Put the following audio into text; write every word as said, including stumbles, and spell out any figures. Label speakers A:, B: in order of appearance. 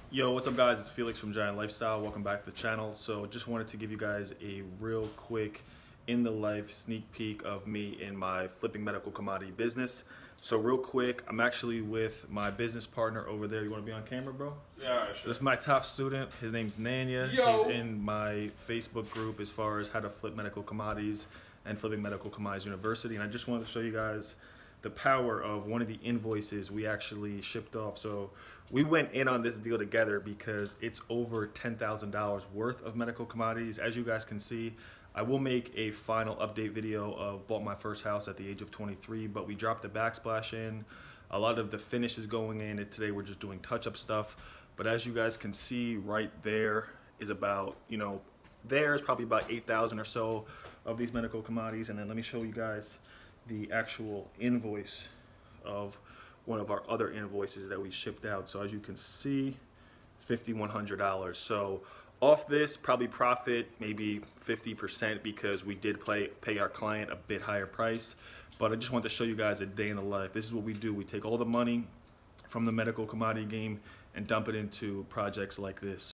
A: Yo, what's up guys? It's Felix from Giant Lifestyle. Welcome back to the channel. So just wanted to give you guys a real quick in the life sneak peek of me in my flipping medical commodity business. So real quick, I'm actually with my business partner over there. You want to be on camera, bro?
B: Yeah, all right, sure.
A: So this is my top student. His name's Nanya.
B: Yo.
A: He's in my Facebook group as far as how to flip medical commodities and Flipping Medical Commodities University. And I just wanted to show you guys the power of one of the invoices we actually shipped off. So we went in on this deal together because it's over ten thousand dollars worth of medical commodities. As you guys can see, I will make a final update video of bought my first house at the age of twenty-three, but we dropped the backsplash in. A lot of the finish is going in, and today we're just doing touch-up stuff. But as you guys can see right there is about, you know, there's probably about eight thousand or so of these medical commodities. And then let me show you guys the actual invoice of one of our other invoices that we shipped out. So as you can see, fifty-one hundred dollars. So off this, probably profit maybe fifty percent because we did play, pay our client a bit higher price. But I just wanted to show you guys a day in the life. This is what we do. We take all the money from the medical commodity game and dump it into projects like this.